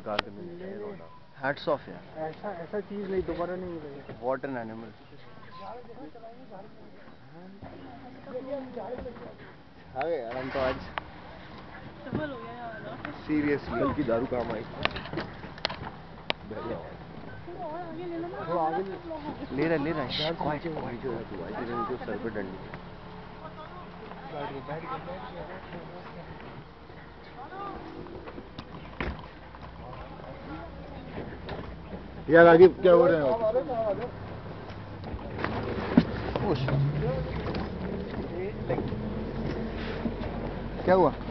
शिकार करने hats off यार, ऐसा चीज नहीं दोबारा नहीं मिलेगा। What an animal. यार हम तो आज सफल हो गया यार। सीरियसली की दारू काम आई। और आगे ले लो ना। वो आगे ले रहा है क्वाइट क्वाइट जो है तू आई तेरे नीचे सर पे डंडी। बैठ गया। यार आगे क्या हो रहा है? क्या हुआ?